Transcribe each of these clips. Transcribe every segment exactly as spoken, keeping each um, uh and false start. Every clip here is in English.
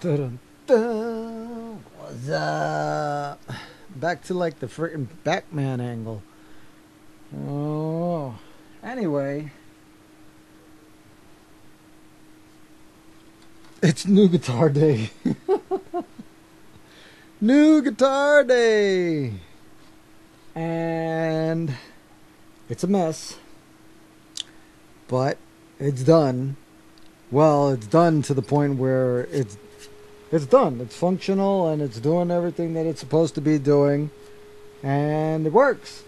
Dun, dun. What's up? Back to like the freaking Batman angle. Oh, anyway, it's new guitar day. New guitar day, and it's a mess, but it's done. Well, it's done to the point where it's it's done. It's functional and it's doing everything that it's supposed to be doing, and it works.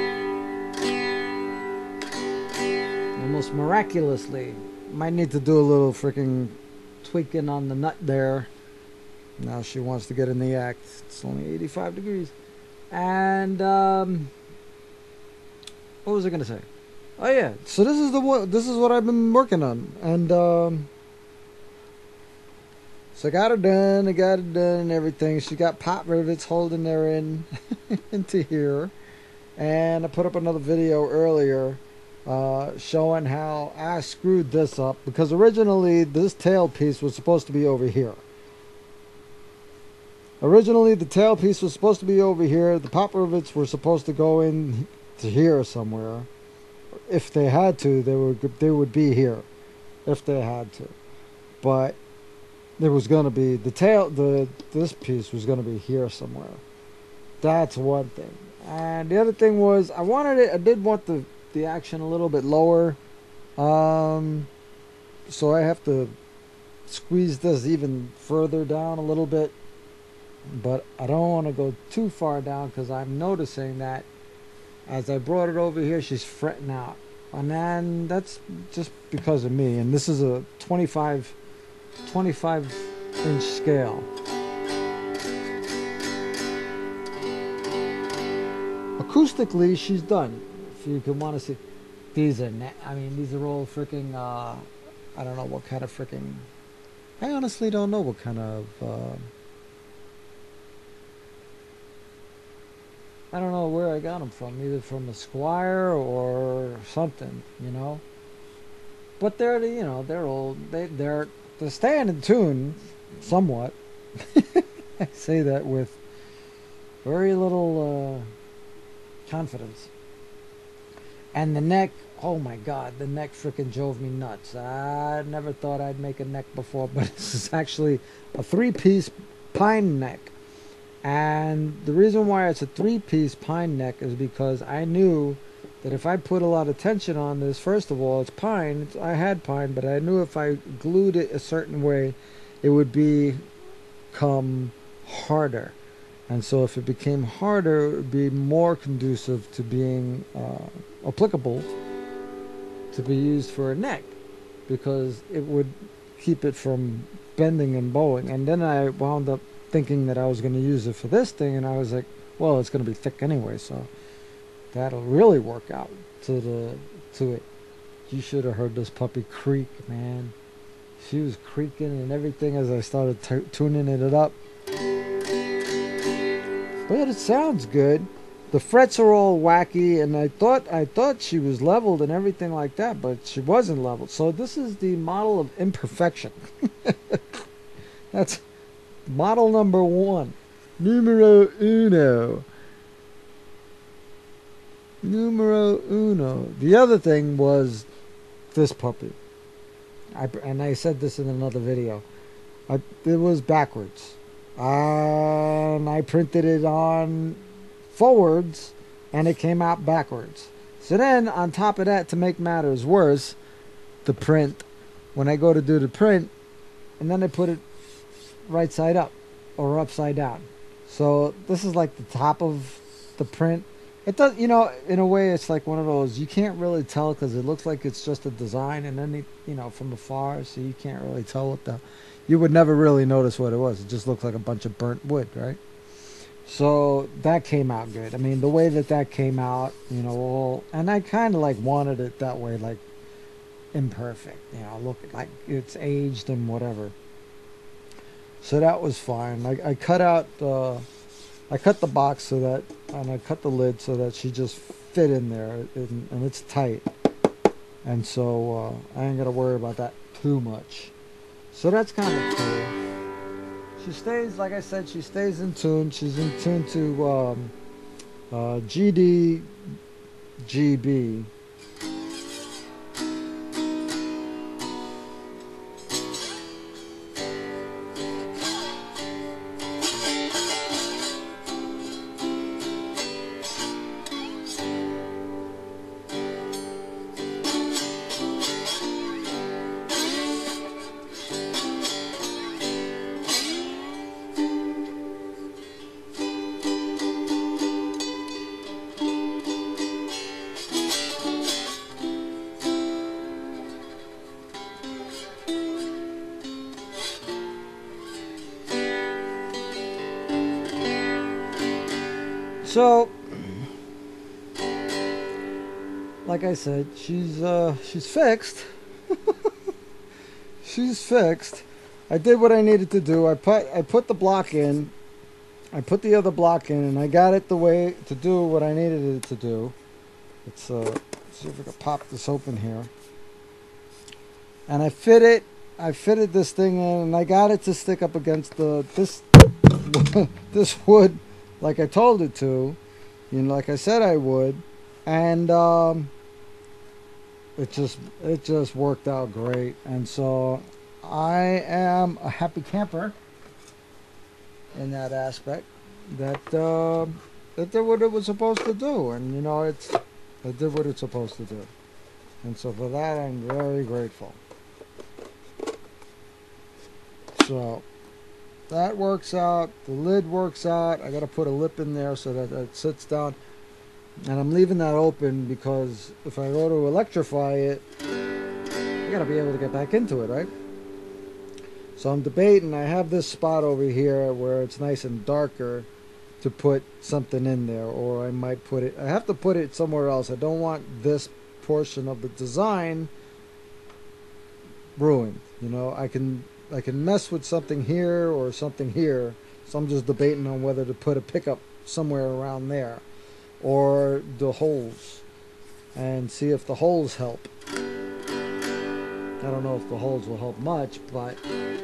Almost miraculously. Might need to do a little freaking tweaking on the nut there. Now she wants to get in the act. It's only eighty-five degrees. And um what was I gonna say? Oh yeah, so this is the one this is what I've been working on. And um so I got her done, I got it done and everything. She got pop rivets holding her in into here. And I put up another video earlier uh, showing how I screwed this up, because originally this tail piece was supposed to be over here. Originally the tail piece was supposed to be over here. The pop rivets were supposed to go in to here somewhere. If they had to, they would they would be here if they had to. But there was going to be the tail the this piece was going to be here somewhere. That's one thing. And the other thing was I wanted it I did want the the action a little bit lower. Um so I have to squeeze this even further down a little bit. But I don't want to go too far down, because I'm noticing that as I brought it over here, she's fretting out. And then that's just because of me. And this is a twenty-five inch scale. Acoustically, she's done. If you can want to see, these are, I mean, these are all freaking, uh, I don't know what kind of freaking, I honestly don't know what kind of, uh, I don't know where I got them from, either from a Squire or something, you know. But they're, you know, they're old. They, they're, they're staying in tune, somewhat. I say that with very little uh, confidence. And the neck, oh my God, the neck freaking drove me nuts. I never thought I'd make a neck before, but this is actually a three-piece pine neck. And the reason why it's a three-piece pine neck is because I knew that if I put a lot of tension on this, first of all, it's pine. It's, I had pine, but I knew if I glued it a certain way, it would become harder. And so if it became harder, it would be more conducive to being uh, applicable to be used for a neck, because it would keep it from bending and bowing. And then I wound up thinking that I was going to use it for this thing, and I was like, well, it's going to be thick anyway, so that'll really work out to the to it. You should have heard this puppy creak, man. She was creaking and everything as I started t tuning it up. But it sounds good. The frets are all wacky, and I thought I thought she was leveled and everything like that, but she wasn't leveled. So this is the model of imperfection. That's model number one. Numero uno. Numero uno. The other thing was this puppy. I, and I said this in another video. I, it was backwards. And I printed it on forwards, and it came out backwards. So then, on top of that, to make matters worse, the print, when I go to do the print, and then I put it right side up or upside down. So this is like the top of the print. It does, you know, in a way it's like one of those, you can't really tell because it looks like it's just a design, and then, it, you know, from afar, so you can't really tell what the, you would never really notice what it was. It just looked like a bunch of burnt wood, right? So that came out good. I mean, the way that that came out, you know, all, and I kind of like wanted it that way, like imperfect, you know, look like it's aged and whatever. So that was fine. I, I cut out, uh, I cut the box so that, and I cut the lid so that she just fit in there, and, and it's tight. And so uh, I ain't got to worry about that too much. So that's kind of cool. she stays, like I said, she stays in tune. She's in tune to um, uh, G D G B. So, like I said, she's uh, she's fixed. She's fixed. I did what I needed to do. I put I put the block in. I put the other block in, and I got it the way to do what I needed it to do. Let's uh, see if we can pop this open here. And I fit it. I fitted this thing in, and I got it to stick up against the this this wood, like I told it to, you know, like I said I would, and um, it just it just worked out great. And so I am a happy camper in that aspect. That uh, it did what it was supposed to do, and you know, it's it did what it's supposed to do, and so for that I'm very grateful. So that works out. The lid works out. I got to put a lip in there so that it sits down. And I'm leaving that open because if I go to electrify it, I got to be able to get back into it, right? So I'm debating. I have this spot over here where it's nice and darker to put something in there. Or I might put it... I have to put it somewhere else. I don't want this portion of the design ruined. You know, I can... I can mess with something here or something here, so I'm just debating on whether to put a pickup somewhere around there or the holes and see if the holes help. I don't know if the holes will help much, but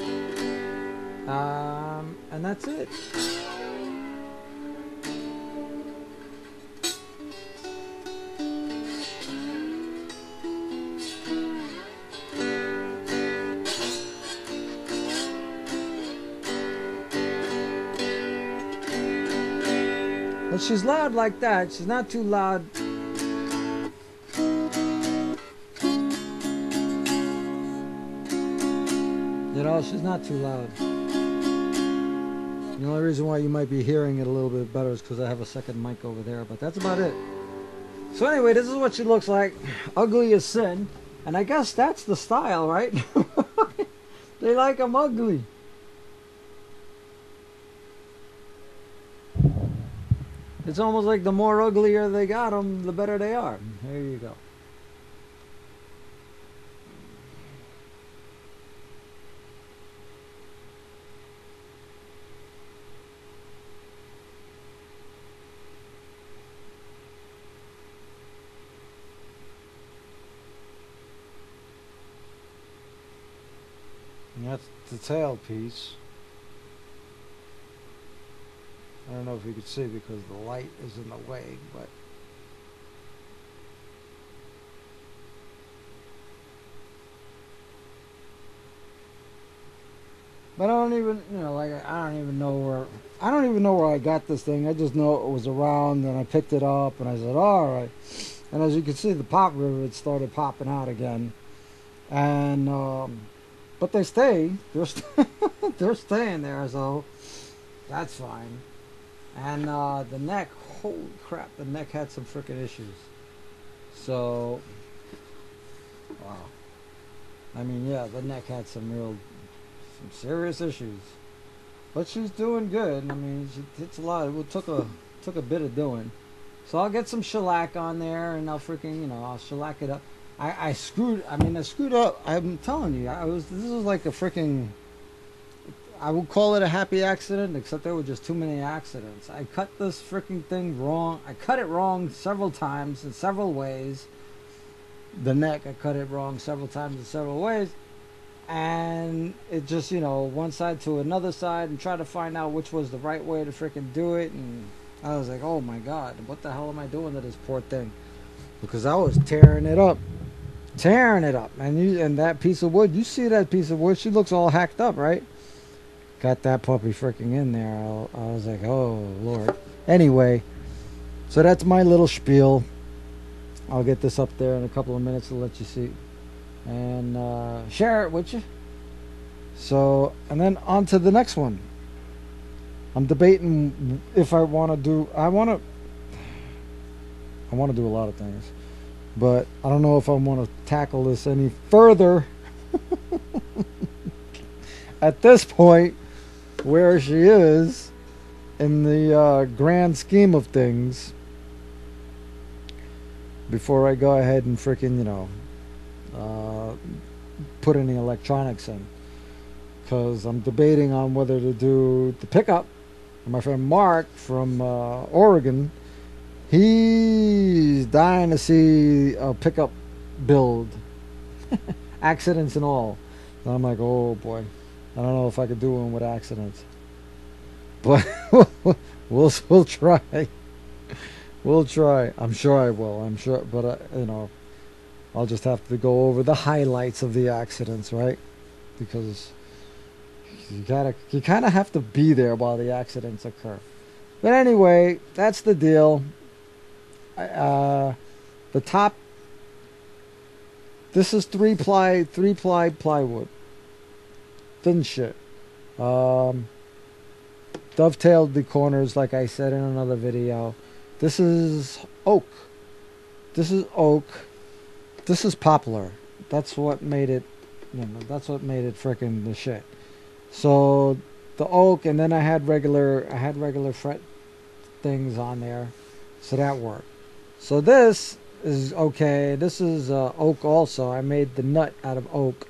um, and that's it. But she's loud like that. She's not too loud. You know, she's not too loud. The only reason why you might be hearing it a little bit better is because I have a second mic over there. But that's about it. So anyway, this is what she looks like. Ugly as sin. And I guess that's the style, right? They like them ugly. It's almost like the more uglier they got them, the better they are. There you go. And that's the tail piece. I don't know if you could see because the light is in the way, but but I don't even, you know, like I don't even know where I don't even know where I got this thing. I just know it was around, and I picked it up, and I said, "All right." And as you can see, the pop rivets started popping out again, and um, but they stay. They're st they're staying there, so that's fine. And uh, the neck, holy crap, the neck had some freaking issues. So, wow. I mean, yeah, the neck had some real, some serious issues. But she's doing good. I mean, she, it's a lot. It took a, took a bit of doing. So I'll get some shellac on there, and I'll freaking, you know, I'll shellac it up. I, I screwed, I mean, I screwed up. I'm telling you, I was, this is like a freaking... I would call it a happy accident, except there were just too many accidents. I cut this freaking thing wrong. I cut it wrong several times in several ways. The neck, I cut it wrong several times in several ways. and it just, you know, one side to another side and try to find out which was the right way to freaking do it. And I was like, oh my god, what the hell am I doing to this poor thing? Because I was tearing it up, tearing it up. And you, and that piece of wood, you see that piece of wood, she looks all hacked up, right? Got that puppy freaking in there. I, I was like, oh lord. Anyway, so that's my little spiel. I'll get this up there in a couple of minutes to let you see and uh, share it with you. So, and then on to the next one. I'm debating if I want to do. I want to. I want to do a lot of things, but I don't know if I want to tackle this any further. At this point, where she is in the uh, grand scheme of things, before I go ahead and freaking, you know, uh, put any electronics in, because I'm debating on whether to do the pickup. My friend Mark from uh, Oregon, he's dying to see a pickup build, accidents and all. And I'm like, oh boy, I don't know if I could do one with accidents, but we'll we'll try. We'll try. I'm sure I will. I'm sure, but uh, you know, I'll just have to go over the highlights of the accidents, right? Because you gotta, you kind of have to be there while the accidents occur. But anyway, that's the deal. Uh, the top. This is three ply, three ply plywood. Thin shit. Um, dovetailed the corners, like I said in another video. This is oak. This is oak. This is poplar. That's what made it. You know, that's what made it frickin' the shit. So the oak, and then I had regular. I had regular fret things on there, so that worked. So this is okay. This is uh, oak also. I made the nut out of oak,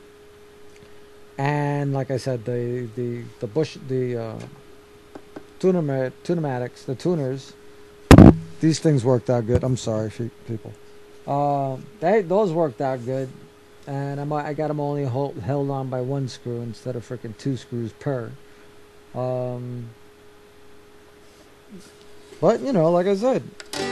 and like I said, the the the bush, the uh, tuner tunematics, the tuners. These things worked out good. I'm sorry, people. Uh, they those worked out good, and I'm, I got them only hold, held on by one screw instead of freaking two screws per. Um, but you know, like I said.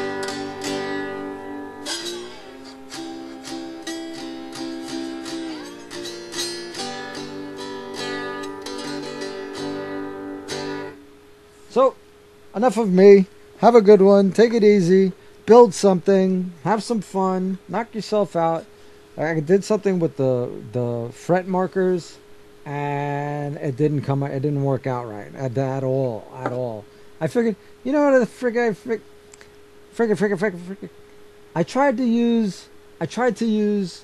So, enough of me. Have a good one. Take it easy. Build something. Have some fun. Knock yourself out. I did something with the the fret markers, and it didn't come. It didn't work out right at, at all. At all. I figured, you know what the frick I frick, frick, frick, frick, frick. I tried to use. I tried to use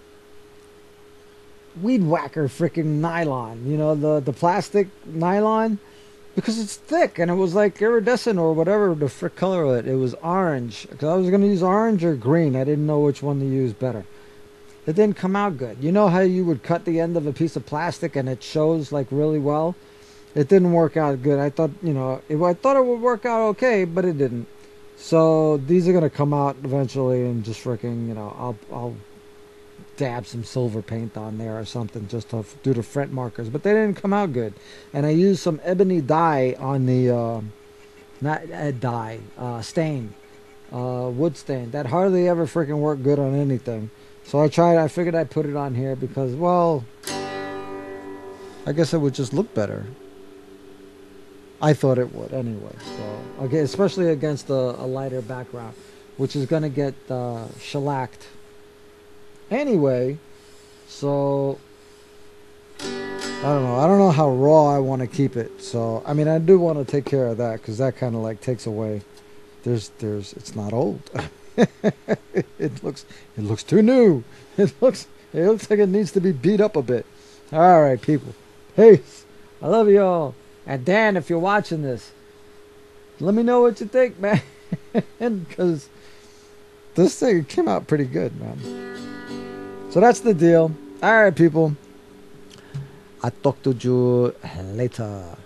weed whacker freaking nylon. You know, the the plastic nylon. Because it's thick, and it was like iridescent or whatever the frick color of it. It was orange. Because I was going to use orange or green. I didn't know which one to use better. It didn't come out good. You know how you would cut the end of a piece of plastic and it shows like really well? It didn't work out good. I thought, you know, it, I thought it would work out okay, but it didn't. So these are going to come out eventually and just freaking, you know, I'll... I'll dab some silver paint on there or something just to do the fret markers, but they didn't come out good. And I used some ebony dye on the uh, not uh, dye uh, stain, uh, wood stain that hardly ever freaking worked good on anything. So I tried. I figured I'd put it on here because, well, I guess it would just look better. I thought it would anyway. So okay, especially against a, a lighter background, which is gonna get uh, shellacked. Anyway, so I don't know. I don't know how raw I want to keep it. So I mean, I do want to take care of that because that kind of like takes away. There's, there's. It's not old. it looks, it looks too new. It looks, it looks like it needs to be beat up a bit. All right, people. Peace. I love you all. And Dan, if you're watching this, let me know what you think, man. Because this thing came out pretty good, man. So that's the deal. All right, people. I'll talk to you later.